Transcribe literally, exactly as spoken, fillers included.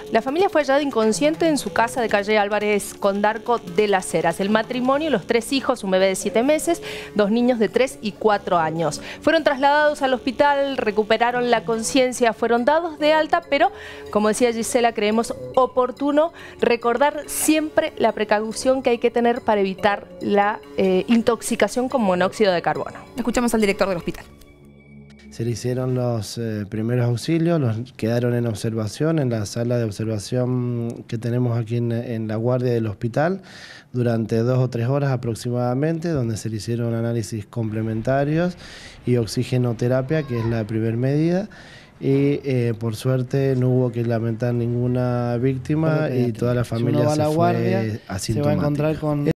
La familia fue hallada inconsciente en su casa de calle Álvarez Condarco de Las Heras. El matrimonio, los tres hijos, un bebé de siete meses, dos niños de tres y cuatro años. Fueron trasladados al hospital, recuperaron la conciencia, fueron dados de alta, pero, como decía Gisela, creemos oportuno recordar siempre la precaución que hay que tener para evitar la eh, intoxicación con monóxido de carbono. Escuchamos al director del hospital. Se le hicieron los eh, primeros auxilios, los quedaron en observación en la sala de observación que tenemos aquí en, en la guardia del hospital durante dos o tres horas aproximadamente, donde se le hicieron análisis complementarios y oxigenoterapia, que es la primera medida. Y eh, por suerte no hubo que lamentar ninguna víctima y toda la familia se fue asintomática. Se va a encontrar con